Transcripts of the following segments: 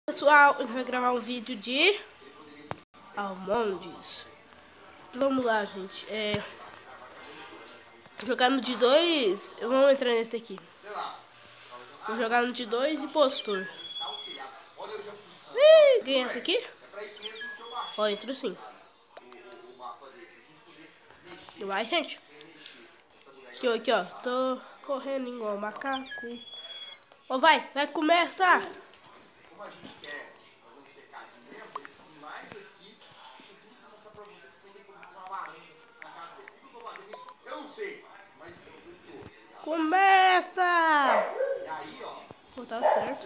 Pessoal, eu vou gravar um vídeo de Almondes. Vamos lá, gente. Jogar no de 2. Vamos entrar nesse aqui. Vou jogar no de 2 impostor. Ganha esse aqui? Ó, entrou sim. Vai, gente. Aqui, ó. Tô correndo igual um macaco. Ó, vai começar. Começa! Pô, tá certo.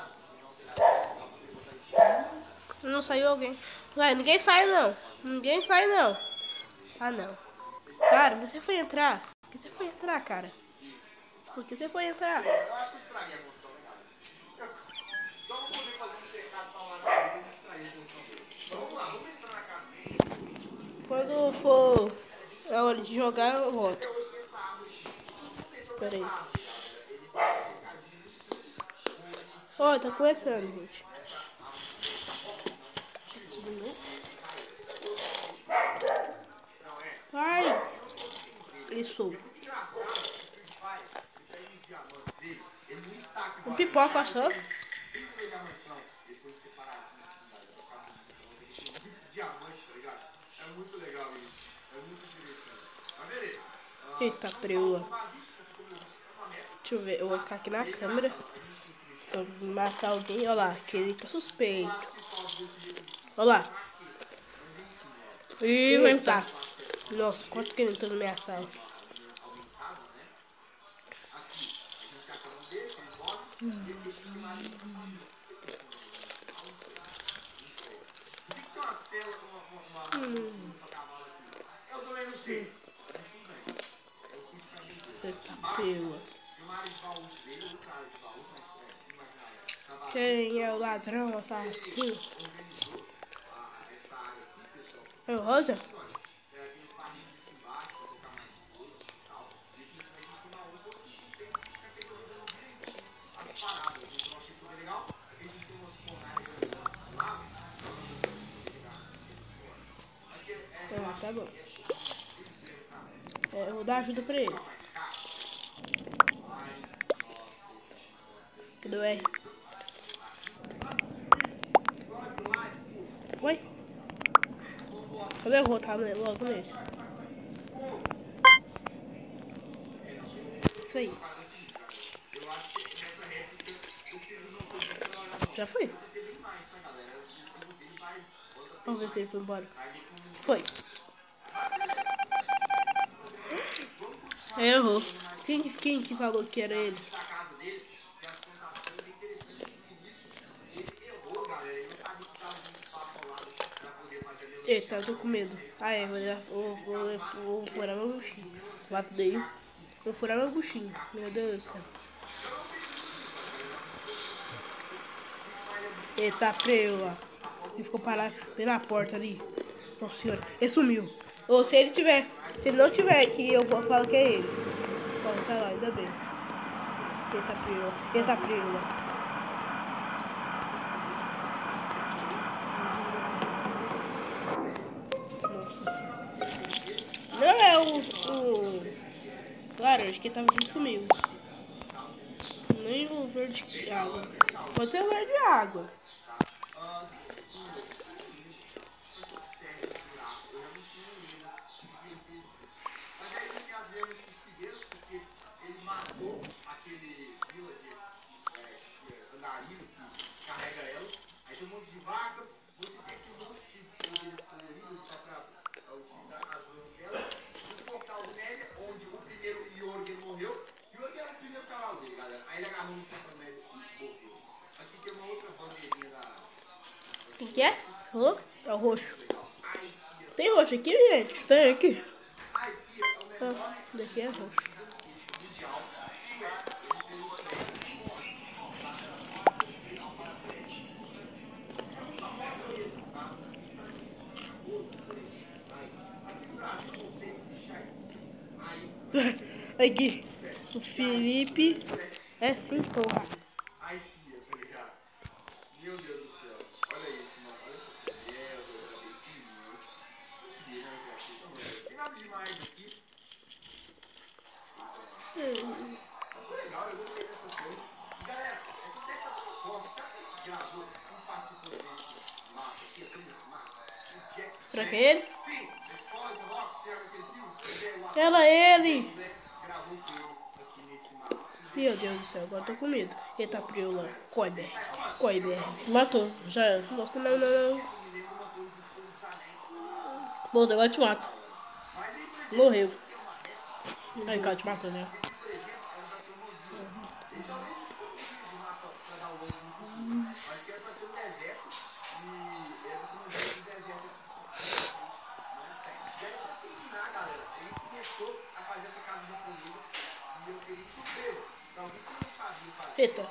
Não saiu alguém. Vai, ninguém sai não. Ninguém sai não. Ah, não. Cara, você foi entrar. Por que você foi entrar, cara? Por que você foi entrar? Eu acho que estraguei a função, cara. Só vou poder fazer um cercado pra lá na vida e distrair a função dele. Então vamos lá, vamos entrar na casa dele. Quando for a hora de jogar, eu volto. Pera aí. Ó, tá começando, gente. Ai! Isso. Um pipoca só. Eita, preula. Deixa eu ver, eu vou ficar aqui na câmera. Se eu matar alguém, olha lá, aquele tá suspeito. Olha lá. Ih, vai entrar. Nossa, quanto que ele entrou na minha sala. Eu também não sei. Eita, preula. Quem é o ladrão assassino? É o Rosa? Tá bom. Eu vou dar ajuda pra ele. Cadê o R? Oi? Eu vou voltar logo nele. Isso aí. Já foi? Vamos ver se ele foi embora. Foi. Errou. Quem que falou que era ele? Eita, eu tô com medo. Vou furar meu buchinho. Mato dele. Vou furar meu buchinho. Meu Deus do céu. Eita, preula. Ele ficou parado bem na porta ali. Nossa senhora. Ele sumiu. Ou se ele não tiver aqui, eu falo que é ele. Ó, tá lá, ainda bem. Eita, preula. Eita, preula. Não é o laranja que tava junto comigo. Nem o verde água. Pode ser o verde água. Ele matou aquele vila de andarilho que carrega ela. Aí tem um monte de vaca. Você tem que usar os coloridos só pra utilizar as duas dela. No portal Célia, onde o primeiro Jorgen morreu. Jorgen era o primeiro cavalo dele, galera. Aí ele agarrou no portal médico e morreu. Aqui tem uma outra bandeirinha da. O que é? Falou? É o roxo. Tem roxo aqui, gente? Tem aqui. Daqui é roxo. Aqui, o Felipe é 5. Ai, filha, tá ligado? Meu Deus do céu. Será que é ele? Ela é ele! Meu Deus do céu, agora eu tô com medo. Eita, Priola. Corre, BR. Corre, BR. Matou. Já era. Nossa, não, não, não. Bom, agora eu te mato. Morreu. Aí, cara, te matou, né? Mas que era pra ser um deserto e era pra um deserto. E aí, pra terminar, galera, ele começou a fazer essa casa de comida e eu queria que pra alguém que não sabia fazer. Eita.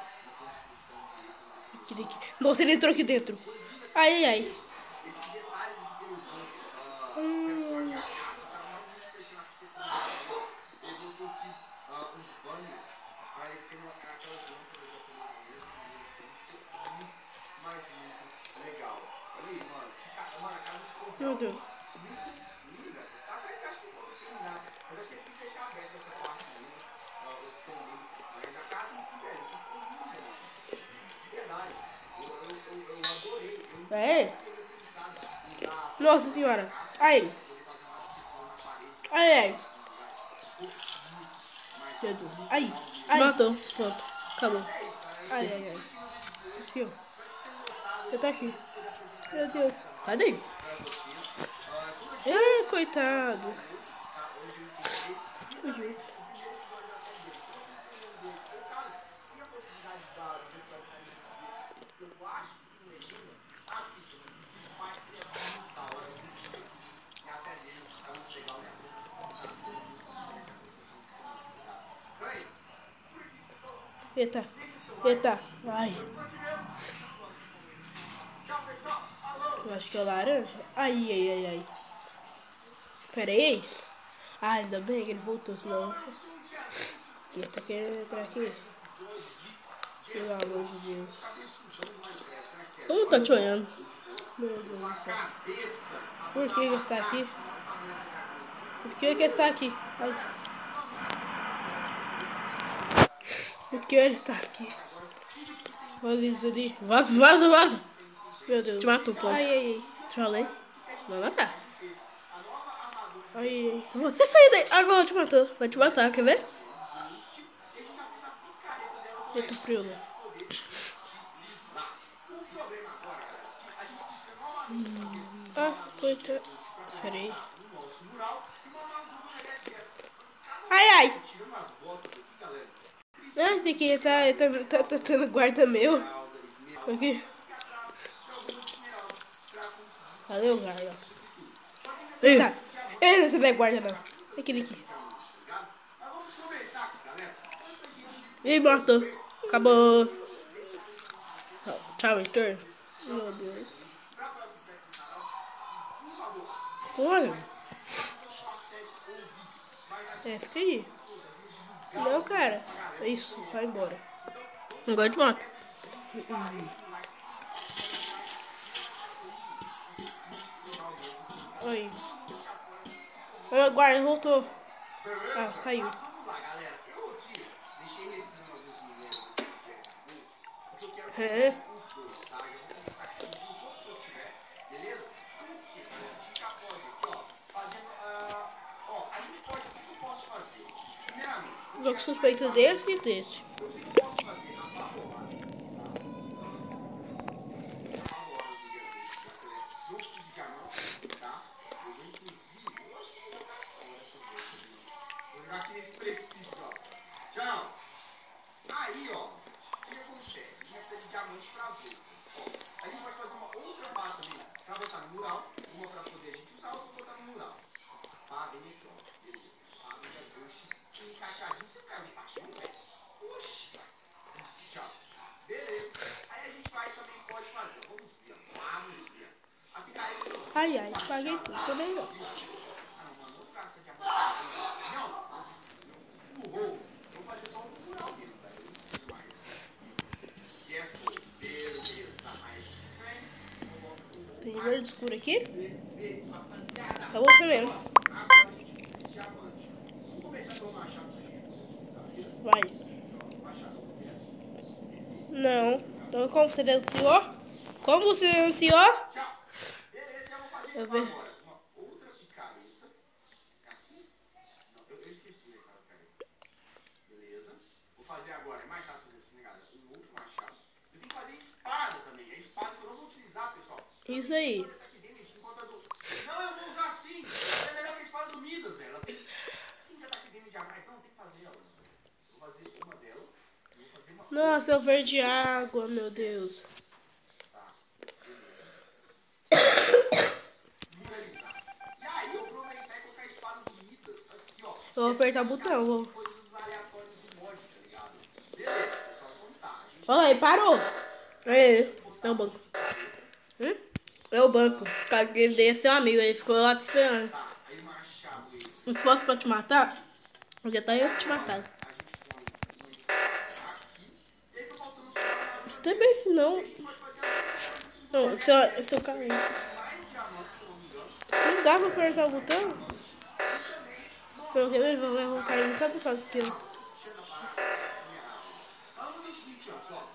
Nossa, ele entrou aqui dentro. Ai, ai, ai. Esses detalhes que ele usou, recorte a casa, tá realmente parecendo arquitetura. Ele botou aqui os banners parecendo aquelas lâmpadas muito, mas muito legal. Olha aí, mano. Mano, a casa ficou Meu Deus. muito linda. Acho que não vou terminar, mas acho que tem que deixar aberto essa parte mesmo, mas a casa em si, velho, ficou linda, mano. De verdade. Eu adorei. É? Nossa senhora. Ai. Ai, ai. Meu Deus. Ai. Ai. Matou. Pronto. Acabou. Ai, ai, ai. O senhor. Você tá aqui. Meu Deus. Sai daí. Ai, coitado. Fugiu. Eita. Eita. Ai. Eu acho que é o laranja. Ai, ai, ai, ai. Pera aí. Ah, ainda bem que ele voltou, senão... Esse tá querendo entrar aqui. Pelo amor de Deus. Como tá te olhando? Meu Deus do céu. Por que ele está aqui? Por que ele está aqui? Ai. Por que ele está aqui? Olha isso ali. Vaza, vaza, vaza. Meu Deus. Te matou, ponto. Ai, ai, ai. Te falei. Vai matar. Ai, ai. Você saiu daí. Agora te matou. Vai te matar, quer ver? Eita, Friola. Ah, coitado. Pera aí. Ai, ai. Ah, tem que tá tendo guarda meu. Aqui. Valeu, guarda. Eita. Esse não é guarda, não. Aquele aqui. Ih, matou. Acabou. Tchau, Heitor. Meu Deus. Olha. É, fica aí. Não, cara. É isso, vai embora. Não gosto de moto. Oi. O guarda voltou. Ah, saiu. É. Jogo suspeito desse e desse. Aqui nesse precipício, ó. Tchau. Aí, ó, o que acontece? A gente vai precisar de diamante para as outras. Ó, a gente pode fazer uma outra barra também para botar no mural, uma para poder a gente usar, outra para botar no mural. Tá, bem aqui, ó. Beleza. Tá, bem aqui. Encaixadinho, você caiu embaixo, velho. Oxi. Tchau. Beleza. Aí a gente vai também, pode fazer. Vamos ver. Vamos ver. A picareta. Ai, ai, paguei tudo. Tô bem, ó. Tem verde escuro aqui? Acabou primeiro. Vai. Não. Então, como você denunciou? Como você denunciou? Tchau. Beleza, já vou fazer Eu vejo. agora uma outra picareta. É assim? Não, eu esqueci aquela picareta. Beleza. Vou fazer agora. É mais fácil fazer assim, né, galera? Um outro machado. Eu tenho que fazer espada também. É espada que eu não vou utilizar, pessoal. Isso aí. Tá aqui dentro, não, eu vou usar sim. Ela é melhor que a espada do Midas, velho. Ela tem 5 ataques de damage a mais. Não, tem que fazer ela. Vou fazer uma dela. E vou fazer uma. Nossa, eu perdi água, meu Deus. Tá, beleza. E aí eu aproveitar e colocar a espada do Midas aqui, ó. Eu vou apertar o botão, vou. Coisas aleatórias do mod, tá ligado? Beleza, pessoal, então tá. A gente Olha aí, parou. É o banco. É o banco. Ele deve ser um amigo, ele ficou lá te esperando. tá. Aí o machado aí. Se fosse pra te matar, eu já estaria te matado. A gente põe uma espada aqui. E aí tá faltando só a Isso também, se não. pode fazer a Não, esse é o carrinho. mais diamante, se eu não me engano. Não dá pra apertar o botão? Pelo que eu vou cair em cada caso que eu. Vamos fazer o seguinte, ó, só.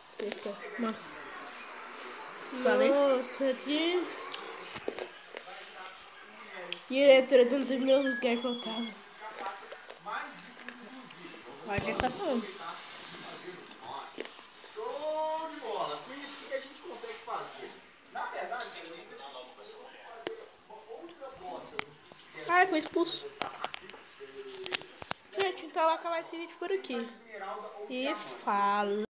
Nossa, diretora dentro do meu lugar que eu tava. Vai que tá falando. Show de bola. Com isso, o que a gente consegue fazer? Na verdade, Ai, foi expulso. Gente, então eu vou acabar esse vídeo por aqui. E fala.